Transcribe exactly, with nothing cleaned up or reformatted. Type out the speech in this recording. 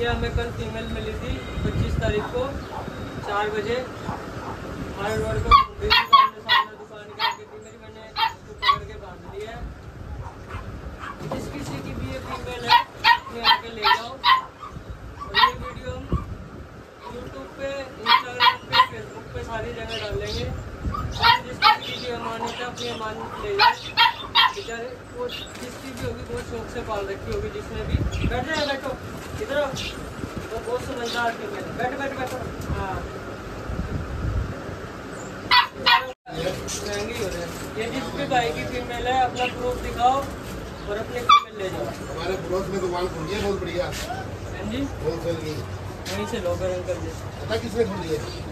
ये हमें कल फीमेल मिली थी पच्चीस तारीख को चार बजे हमारे रोड पर घूम रही थी। सामने सामने दुकान के आगे थी मेरी, मैंने उसको पकड़ के बांध लिया है। जिस किसी की भी ये फीमेल है अपने आके ले जाओ। और ये वीडियो हम यूट्यूब पे, इंस्टाग्राम पे, फेसबुक पे सारी जगह डालेंगे। और जिस किसी की भी अमानत है अपनी अमानत ले जाए। बेचारे वो जिसकी भी होगी बहुत शौक से पाल रखी होगी जिसने भी। बैठ जाए, बैठो इधर आओ। तो बहुत समझदार फीमेल, बैठ बैठ बैठो। हाँ महंगी हो रही है। ये जिस भी भाई की फीमेल है अपना प्रूफ दिखाओ और अपने फीमेल ले जाओ। हमारे पड़ोस में दुकान खुल गई है बहुत बढ़िया। हाँ जी, होलसेल की। वहीं से लो कर अंकल जी। पता किसने खोली है?